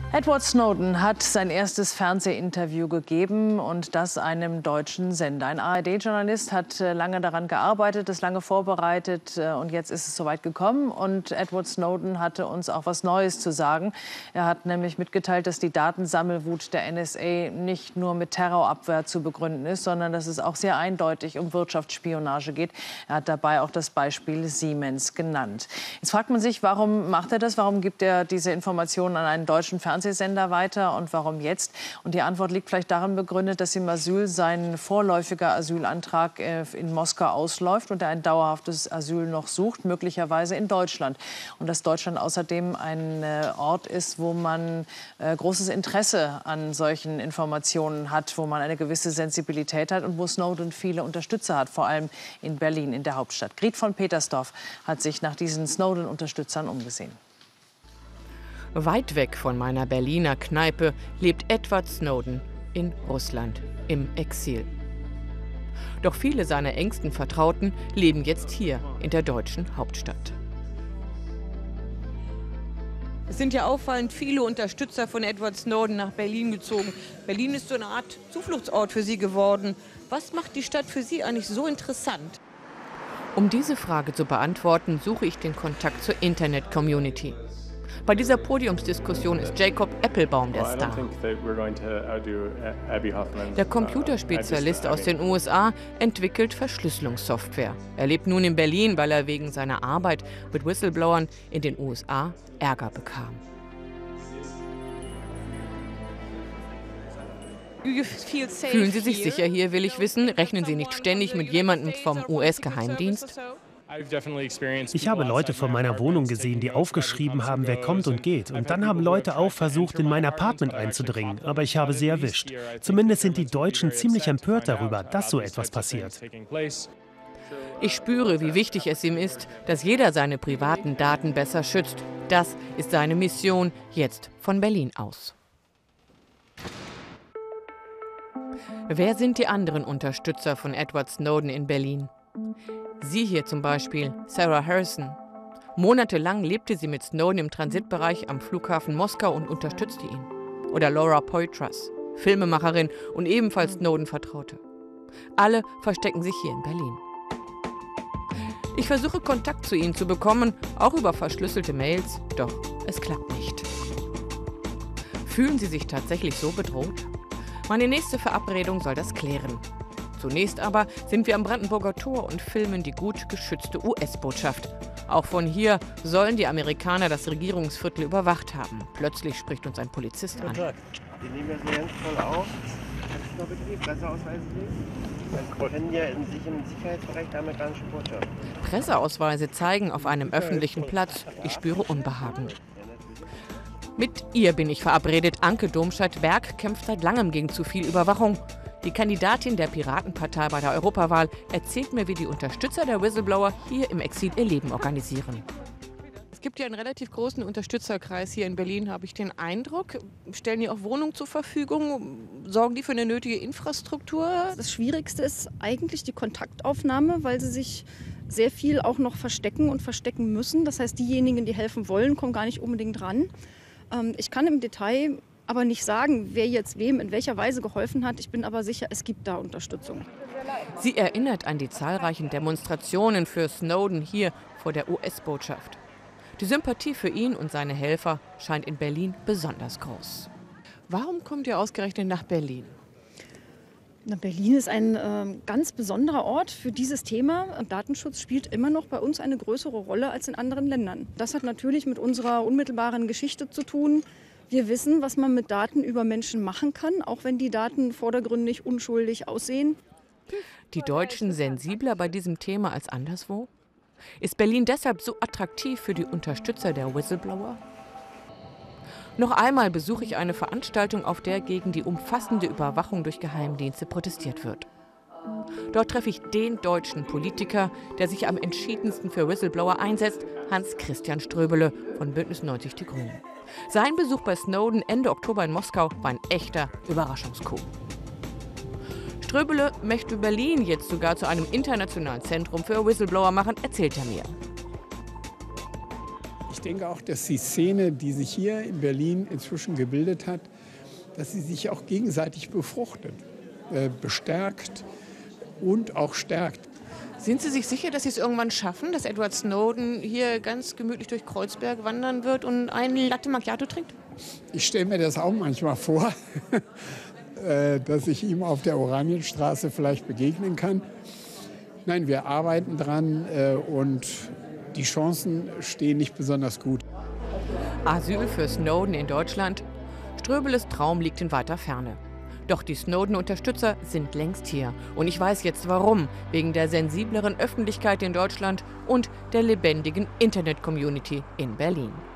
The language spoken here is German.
Edward Snowden hat sein erstes Fernsehinterview gegeben und das einem deutschen Sender. Ein ARD-Journalist hat lange daran gearbeitet, es lange vorbereitet und jetzt ist es soweit gekommen. Und Edward Snowden hatte uns auch was Neues zu sagen. Er hat nämlich mitgeteilt, dass die Datensammelwut der NSA nicht nur mit Terrorabwehr zu begründen ist, sondern dass es auch sehr eindeutig um Wirtschaftsspionage geht. Er hat dabei auch das Beispiel Siemens genannt. Jetzt fragt man sich, warum macht er das? Warum gibt er diese Informationen an einen deutschen Fernsehsender weiter und warum jetzt? Und die Antwort liegt vielleicht darin begründet, dass im Asyl sein vorläufiger Asylantrag in Moskau ausläuft und er ein dauerhaftes Asyl noch sucht, möglicherweise in Deutschland. Und dass Deutschland außerdem ein Ort ist, wo man großes Interesse an solchen Informationen hat, wo man eine gewisse Sensibilität hat und wo Snowden viele Unterstützer hat, vor allem in Berlin, in der Hauptstadt. Griet von Petersdorf hat sich nach diesen Snowden-Unterstützern umgesehen. Weit weg von meiner Berliner Kneipe lebt Edward Snowden in Russland im Exil. Doch viele seiner engsten Vertrauten leben jetzt hier in der deutschen Hauptstadt. Es sind ja auffallend viele Unterstützer von Edward Snowden nach Berlin gezogen. Berlin ist so eine Art Zufluchtsort für Sie geworden. Was macht die Stadt für Sie eigentlich so interessant? Um diese Frage zu beantworten, suche ich den Kontakt zur Internet-Community. Bei dieser Podiumsdiskussion ist Jacob Appelbaum der Star. Der Computerspezialist aus den USA entwickelt Verschlüsselungssoftware. Er lebt nun in Berlin, weil er wegen seiner Arbeit mit Whistleblowern in den USA Ärger bekam. Fühlen Sie sich sicher hier, will ich wissen? Rechnen Sie nicht ständig mit jemandem vom US-Geheimdienst? Ich habe Leute vor meiner Wohnung gesehen, die aufgeschrieben haben, wer kommt und geht. Und dann haben Leute auch versucht, in mein Apartment einzudringen. Aber ich habe sie erwischt. Zumindest sind die Deutschen ziemlich empört darüber, dass so etwas passiert. Ich spüre, wie wichtig es ihm ist, dass jeder seine privaten Daten besser schützt. Das ist seine Mission, jetzt von Berlin aus. Wer sind die anderen Unterstützer von Edward Snowden in Berlin? Sie hier zum Beispiel, Sarah Harrison. Monatelang lebte sie mit Snowden im Transitbereich am Flughafen Moskau und unterstützte ihn. Oder Laura Poitras, Filmemacherin und ebenfalls Snowden-Vertraute. Alle verstecken sich hier in Berlin. Ich versuche Kontakt zu ihnen zu bekommen, auch über verschlüsselte Mails, doch es klappt nicht. Fühlen Sie sich tatsächlich so bedroht? Meine nächste Verabredung soll das klären. Zunächst aber sind wir am Brandenburger Tor und filmen die gut geschützte US-Botschaft. Auch von hier sollen die Amerikaner das Regierungsviertel überwacht haben. Plötzlich spricht uns ein Polizist an. Die nehmen das ganz voll auf. Kannst du noch bitte die Presseausweise lesen? Dann können ja in sich im Sicherheitsbereich der amerikanischen Botschaft. Presseausweise zeigen auf einem öffentlichen Platz. Ich spüre Unbehagen. Mit ihr bin ich verabredet. Anke Domscheit-Berg kämpft seit langem gegen zu viel Überwachung. Die Kandidatin der Piratenpartei bei der Europawahl erzählt mir, wie die Unterstützer der Whistleblower hier im Exil ihr Leben organisieren. Es gibt ja einen relativ großen Unterstützerkreis hier in Berlin, habe ich den Eindruck. Stellen die auch Wohnungen zur Verfügung? Sorgen die für eine nötige Infrastruktur? Das Schwierigste ist eigentlich die Kontaktaufnahme, weil sie sich sehr viel auch noch verstecken und verstecken müssen. Das heißt, diejenigen, die helfen wollen, kommen gar nicht unbedingt ran. Ich kann im Detail aber nicht sagen, wer jetzt wem in welcher Weise geholfen hat. Ich bin aber sicher, es gibt da Unterstützung. Sie erinnert an die zahlreichen Demonstrationen für Snowden hier vor der US-Botschaft. Die Sympathie für ihn und seine Helfer scheint in Berlin besonders groß. Warum kommt ihr ausgerechnet nach Berlin? Berlin ist ein ganz besonderer Ort für dieses Thema. Datenschutz spielt immer noch bei uns eine größere Rolle als in anderen Ländern. Das hat natürlich mit unserer unmittelbaren Geschichte zu tun. Wir wissen, was man mit Daten über Menschen machen kann, auch wenn die Daten vordergründig unschuldig aussehen. Die Deutschen sensibler bei diesem Thema als anderswo? Ist Berlin deshalb so attraktiv für die Unterstützer der Whistleblower? Noch einmal besuche ich eine Veranstaltung, auf der gegen die umfassende Überwachung durch Geheimdienste protestiert wird. Dort treffe ich den deutschen Politiker, der sich am entschiedensten für Whistleblower einsetzt, Hans-Christian Ströbele von Bündnis 90 Die Grünen. Sein Besuch bei Snowden Ende Oktober in Moskau war ein echter Überraschungscoup. Ströbele möchte Berlin jetzt sogar zu einem internationalen Zentrum für Whistleblower machen, erzählt er mir. Ich denke auch, dass die Szene, die sich hier in Berlin inzwischen gebildet hat, dass sie sich auch gegenseitig befruchtet, bestärkt und auch stärkt. Sind Sie sich sicher, dass Sie es irgendwann schaffen, dass Edward Snowden hier ganz gemütlich durch Kreuzberg wandern wird und einen Latte Macchiato trinkt? Ich stelle mir das auch manchmal vor, dass ich ihm auf der Oranienstraße vielleicht begegnen kann. Nein, wir arbeiten dran und die Chancen stehen nicht besonders gut. Asyl für Snowden in Deutschland? Ströbeles Traum liegt in weiter Ferne. Doch die Snowden-Unterstützer sind längst hier. Und ich weiß jetzt warum. Wegen der sensibleren Öffentlichkeit in Deutschland und der lebendigen Internet-Community in Berlin.